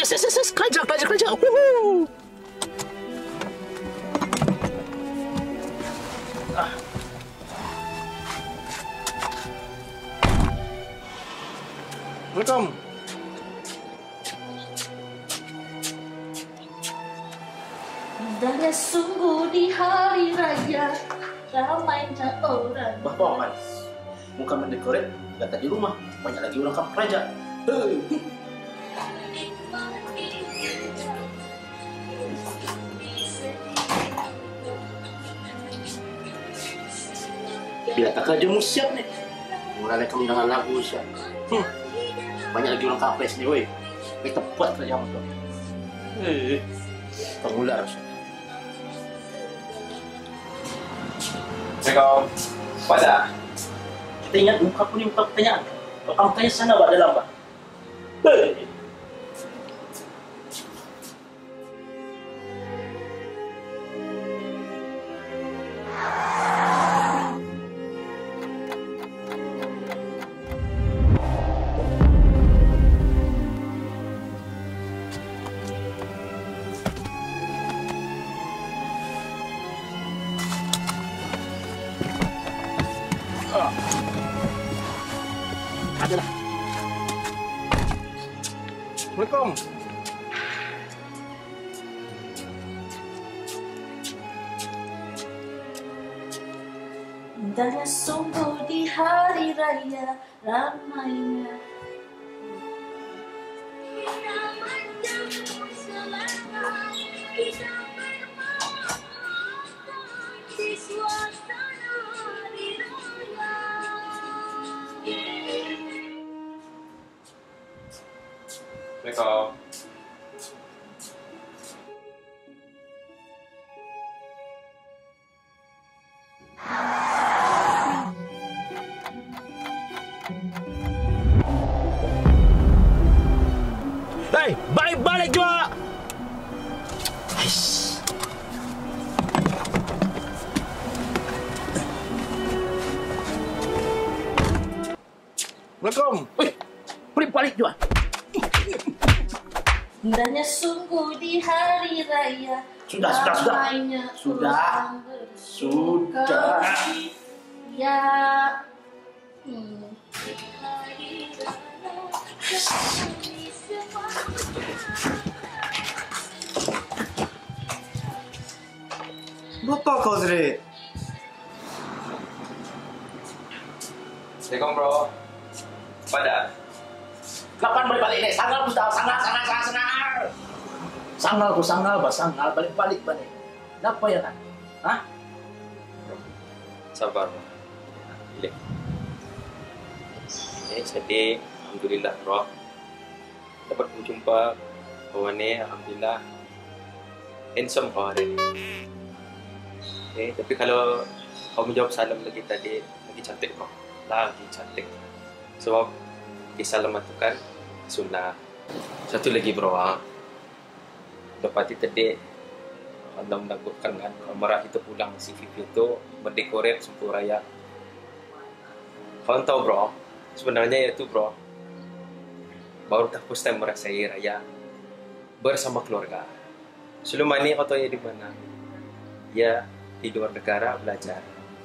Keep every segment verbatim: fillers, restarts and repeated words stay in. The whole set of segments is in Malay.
yes, yes, yes, yes. Kerja, kerja, kerja. Woohoo! Ah. Welcome. Indahnya sungguh di hari raya, ramainya orang. Bapak Mas, muka mendekorat, gak di rumah, banyak lagi orang kampung raja. Hey. Bila tak kerja mu siap nih, mulai kamu dengan lagu siap. Hmm. Banyak lagi orang kapes nih, woi. Kita tepat kerja mu tuh. Eh, pengular. Assalamualaikum. Pada. Kita ingat muka pun muka pertanyaan. Kalau kamu tanya sana, Pak, dalam, Pak. Hei. Adalah. Assalamualaikum. Indahnya sungguh di hari raya, ramainya. Assalamualaikum. Hei, balik-balik juga. Aish. Assalamualaikum. Wih, balik-balik juga. Indahnya sungguh di hari raya, Sudah, sudah, sudah. ramainya Sudah. orang bersuka Sudah. ya. Hmm. Bapak kau Zri. Assalamualaikum bro. Pada. Kapan balik-balik nih? Sangal ku dah, sangal, sangal, sangal, sangal. Sangal ku, sangal, bah, sangal, balik-balik balik. Kenapa ya kan? Hah? Sabar bro. Pilih. Eh, jadi alhamdulillah bro. Dapat berjumpa kawan ni, alhamdulillah. Handsome kau hari ni. Eh, tapi kalau kau menjawab salam lagi tadi, lagi cantik bro. Lagi cantik. Sebab di salam itu kan sunnah. Satu lagi bro, ha? Dapat tadi anda menakutkan kan marah itu pulang si Vivi itu mendekorat sumpu raya. Kau tahu bro, sebenarnya itu bro baru tak first time merasai raya bersama keluarga. Sebelum ini kau tahu ya di mana? Ya di luar negara belajar.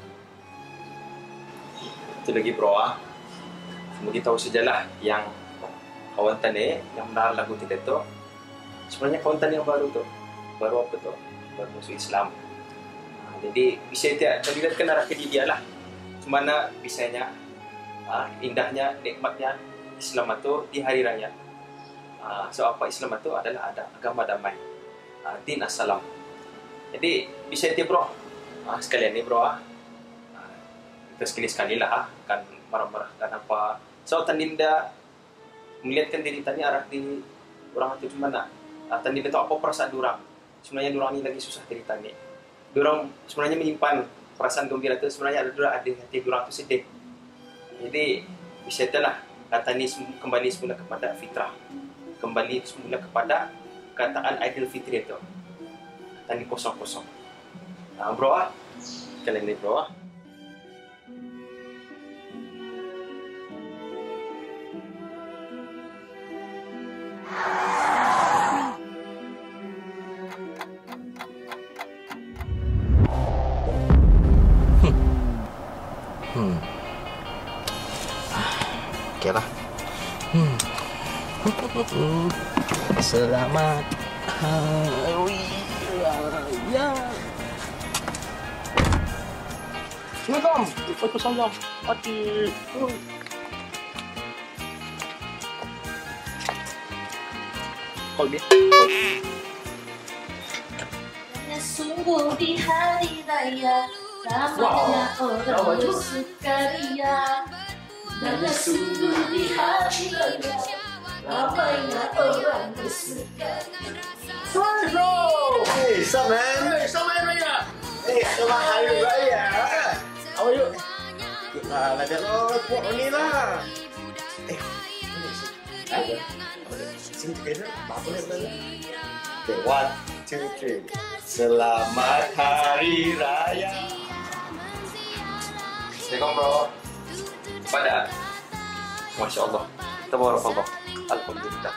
Itu lagi bro, ah. Mungkin tahu sajalah yang kawan tani yang mengenal lagu kita itu sebenarnya kawan tani yang baru tu, baru apa tu, baru masuk Islam. Nah, jadi bisa tidak terlihatkan arah ke dia lah, cumana bisanya, ah, indahnya, nikmatnya Islam itu di hari raya. Ah, so apa Islam itu adalah ada agama damai, ah, din assalam. Jadi bisa dia bro, ah, sekalian ni bro, ah, kita sekali-sekali lah, ah, kan marah-marah kan apa. So tandinda melihatkan diri tani arah di orang itu cuma nak uh, tandinda tahu apa perasaan orang. Sebenarnya orang ini lagi susah diri tani. Orang sebenarnya menyimpan perasaan gembira itu, sebenarnya ada dua ada hati orang itu sedih. Jadi bisa itulah kata ni kembali semula kepada fitrah, kembali semula kepada kataan Aidilfitri itu. Tani kosong-kosong. Nah, bro ah, kalian ni bro ah. Selamat Hari Raya. Assalamualaikum. Waalaikumsalam. Hati. Kau dia. Sungguh di hari raya ramainya orang bersukaria. Dan sungguh di hari raya ramainya orang bersukaria. Sorry, bro. Hey, what's up, man? Hey, Selamat Hari Raya. Hey, Selamat Hari Raya. How are you? Good lah, like that. Oh, report only lah. Eh, hey, sing together. Apa ni sebenarnya? Okay, one, two, three. Selamat Hari Raya. Assalamualaikum bro. Pada. Masya Allah. Tabarakallah. Alhamdulillah.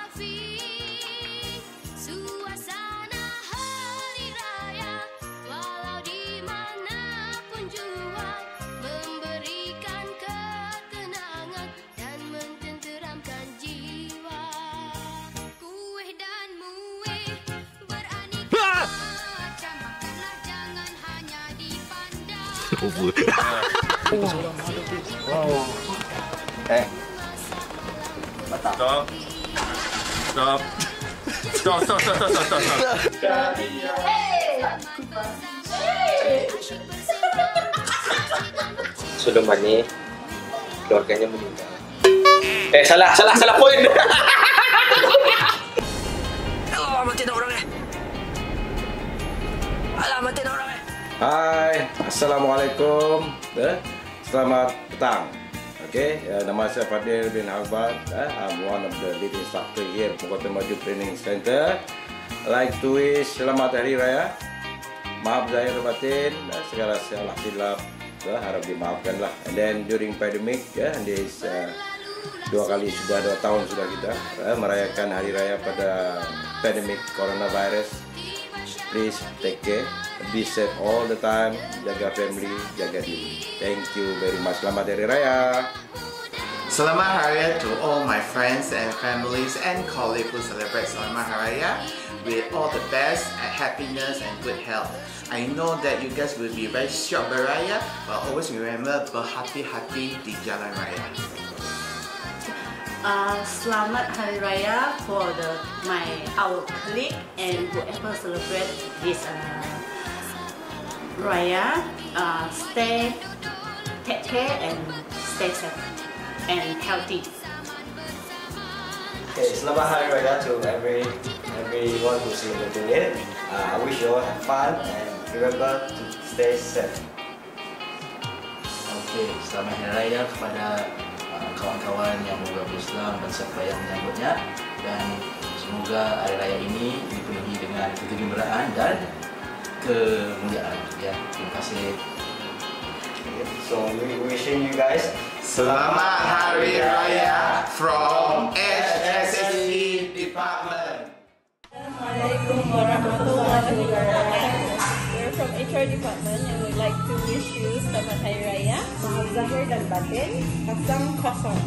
Suasana hari raya, walau di manapun jua, memberikan ketenangan dan mententeramkan jiwa. Kuih dan muih beraneka macam, makanlah jangan hanya dipandang. Wow. Eh. Stop. Stop. Stop, stop, stop, stop, stop, stop. Sulaiman ni keluarganya meninggal. Eh salah, salah, salah poin. Alah, mati nak orang eh. Alah, mati nak orang eh. Hai, Assalamualaikum. Eh, selamat petang. Okay, uh, nama saya Fadil bin Albat. Uh, I'm one of the lead instructor here at Kota Maju Training Center. I'd like to wish Selamat Hari Raya. Maaf Zahir Batin. Uh, segala salah silap uh, harap dimaafkan lah. And then during pandemic, ya, yeah, this uh, dua kali sudah dua tahun sudah kita uh, merayakan Hari Raya pada pandemic coronavirus. Please take care. Be safe all the time. Jaga family, jaga diri. Thank you very much. Selamat Hari Raya. Selamat Hari Raya to all my friends and families and colleagues who celebrate Selamat Hari Raya with all the best and happiness and good health. I know that you guys will be very short beraya, but always remember berhati-hati di jalan raya. Uh, Selamat Hari Raya for the my our colleague and whoever celebrate this uh, Raya. Uh, stay, take care and stay safe and healthy. Okay, Selamat Hari Raya to every everyone who's celebrating it. Uh, I wish you all have fun and remember to stay safe. Okey, Selamat Hari Raya kepada uh, kawan-kawan yang beragama Islam dan siapa yang menyambutnya, dan semoga Hari Raya ini dipenuhi dengan kegembiraan dan kemuliaan. Ya, terima kasih. So we wishing you guys Selamat Hari Raya from H S S C Department. Assalamualaikum warahmatullahi wabarakatuh. We're from H R Department and we'd like to wish you Selamat Hari Raya. Maaf Zahir dan Batin. Kosong kosong.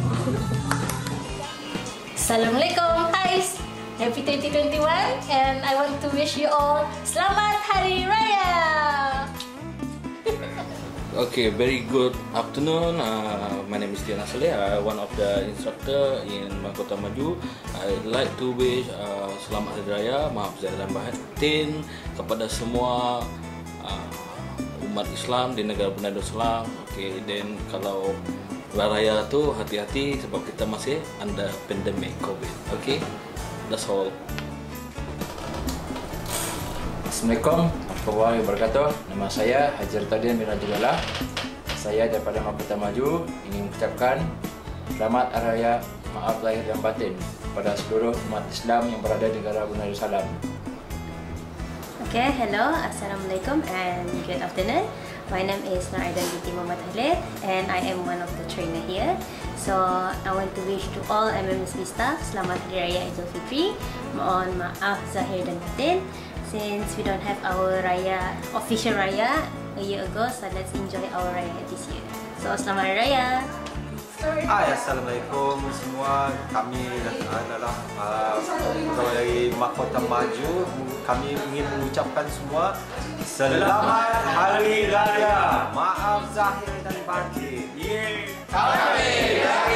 Assalamualaikum guys. Happy twenty twenty-one and I want to wish you all Selamat Hari Raya. Okay, very good afternoon. Uh, my name is Tiana Saleh. I'm one of the instructor in Kota Maju. I'd like to wish uh, Selamat Hari Raya, Maaf Zahir dan Batin kepada semua uh, umat Islam di negara Brunei Darussalam. Okay, then kalau Raya tu hati-hati sebab kita masih under pandemic COVID. Okay, that's all. Assalamualaikum warahmatullahi wabarakatuh. Nama saya Hajar Tadin bin Rajulallah. Saya daripada Kota Maju ingin mengucapkan Selamat Hari Raya Maaf Zahir dan Batin kepada seluruh umat Islam yang berada di negara Brunei Darussalam. Okay, hello, Assalamualaikum and good afternoon. My name is Naidan binti Muhammad Khalid and I am one of the trainer here. So I want to wish to all M M S B staff Selamat Hari Raya Aidilfitri. Mohon maaf Zahir dan Batin. Since we don't have our Raya, official Raya a year ago, so let's enjoy our Raya this year. So Selamat Hari Raya. Hai, Assalamualaikum semua. Kami adalah uh, pegawai dari Mahkota Maju. Kami ingin mengucapkan semua Selamat Hari Raya Maaf Zahir dan Batin. Kami